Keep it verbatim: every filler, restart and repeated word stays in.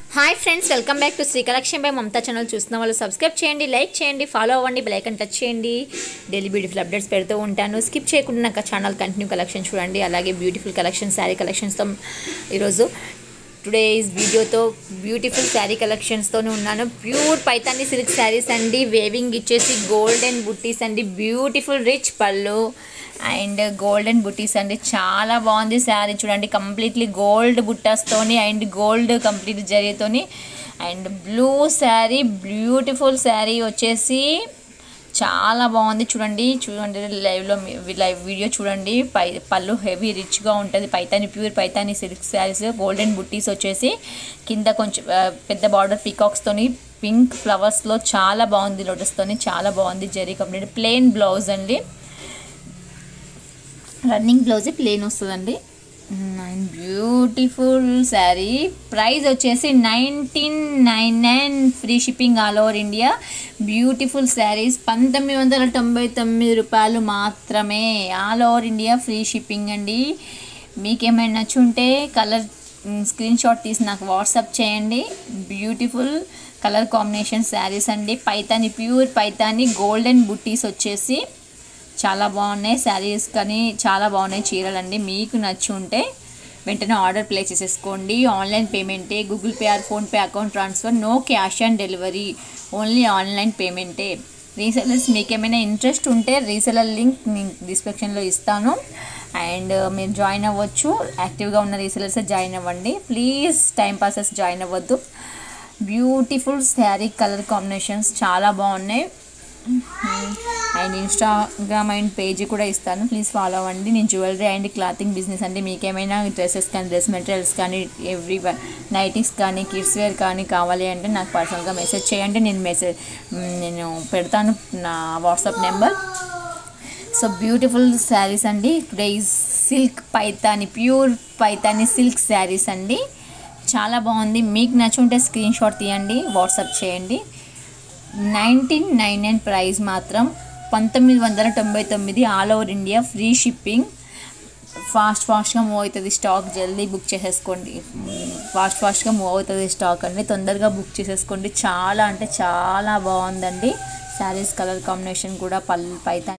Hi friends, welcome back to Sri collection by Mamata channel. చూస్తున్న వాళ్ళు subscribe చేయండి, లైక్ చేయండి, ఫాలో అవ్వండి, బెల్ ఐకాన్ టచ్ చేయండి. డైలీ బ్యూటిఫుల్ అప్డేట్స్ పెడుతూ ఉంటాను. స్కిప్ చేయకుండా నాకు ఛానల్ కంటిన్యూ కలెక్షన్ చూడండి. అలాగే బ్యూటిఫుల్ కలెక్షన్ శారీ కలెక్షన్స్తో ఈరోజు టుడేస్ వీడియోతో బ్యూటిఫుల్ శారీ కలెక్షన్స్తోనే ఉన్నాను. ప్యూర్ పైతాని సిల్క్ శారీస్ అండి. వేవింగ్ ఇచ్చేసి గోల్డెన్ బుట్టీస్ అండి. Beautiful rich pallu and golden buttis అండి. చాలా బాగుంది శారీ చూడండి. కంప్లీట్లీ గోల్డ్ బుట్టాస్తోని అండ్ గోల్డ్ కంప్లీట్ జరీతోని and blue sari, beautiful sari వచ్చేసి చాలా బాగుంది చూడండి. చూడండి లైవ్లో లైవ్ వీడియో చూడండి. పై పళ్ళు హెవీ రిచ్గా ఉంటుంది. Paithani pure Paithani silk saris. Golden buttis వచ్చేసి కింద కొంచెం పెద్ద బార్డర్ పీకాక్స్తోని పింక్ ఫ్లవర్స్లో చాలా బాగుంది. లోటస్తోని చాలా బాగుంది. జరీ కంప్లీట్ ప్లెయిన్ బ్లౌజ్ అండి. రన్నింగ్ బ్లౌజ్ ప్లెయిన్ వస్తుందండి. And beautiful sari. ప్రైస్ వచ్చేసి nineteen nine nine free shipping all over India. Beautiful saris పంతొమ్మిది వందల తొంభై తొమ్మిది రూపాయలు మాత్రమే. All over India free shipping అండి. మీకేమైనా నచ్చుంటే కలర్ స్క్రీన్ షాట్ తీసి నాకు వాట్సాప్ చేయండి. బ్యూటిఫుల్ కలర్ కాంబినేషన్ శారీస్ అండి. పైతాని ప్యూర్ పైతాని గోల్డెన్ బుట్టీస్ వచ్చేసి చాలా బాగున్నాయి శారీస్, కానీ చాలా బాగున్నాయి చీరలండి. మీకు నచ్చి ఉంటే వెంటనే ఆర్డర్ ప్లేస్ చేసేసుకోండి. ఆన్లైన్ పేమెంటే, Google Pay or PhonePe account transfer, no cash on delivery, only online పేమెంటే. రీసెలర్స్ మీకు ఏమైనా ఇంట్రెస్ట్ ఉంటే రీసెలర్ లింక్ నేను డిస్క్రిప్షన్లో ఇస్తాను అండ్ మీరు జాయిన్ అవ్వచ్చు. యాక్టివ్గా ఉన్న రీసెలర్స్ జాయిన్ అవ్వండి ప్లీజ్. టైం పాసెస్ జాయిన్ అవ్వద్దు. బ్యూటిఫుల్ శారీ కలర్ కాంబినేషన్స్ చాలా బాగున్నాయి. అండ్ ఇన్స్టాగ్రామ్ అండ్ పేజీ కూడా ఇస్తాను, ప్లీజ్ ఫాలో అవ్వండి. నేను జ్యువెలరీ అండ్ క్లాతింగ్ బిజినెస్ అంటే మీకేమైనా డ్రెస్సెస్ కానీ డ్రెస్ మెటీరియల్స్ కానీ ఎవ్రీ నైటీస్ కానీ కిడ్స్ వేర్ కానీ కావాలి అంటే నాకు పర్సనల్గా మెసేజ్ చేయండి. నేను మెసేజ్ నేను పెడతాను నా WhatsApp number. So beautiful saris అండి. Today silk Paithani pure Paithani silk saris అండి. చాలా బాగుంది. మీకు నచ్చుంటే స్క్రీన్ షాట్ తీయండి, వాట్సాప్ చేయండి. నైన్టీన్ నైన్ నైన్ ప్రైస్ మాత్రం పంతొమ్మిది వందల తొంభై తొమ్మిది all over India free shipping. Fast ఫాస్ట్గా మూవ్ అవుతుంది స్టాక్. జల్దీ బుక్ చేసేసుకోండి. ఫాస్ట్ ఫాస్ట్గా మూవ్ అవుతుంది స్టాక్ అండి. తొందరగా బుక్ చేసేసుకోండి. చాలా అంటే చాలా బాగుందండి శారీస్ కలర్ కాంబినేషన్ కూడా పల్ పైతాని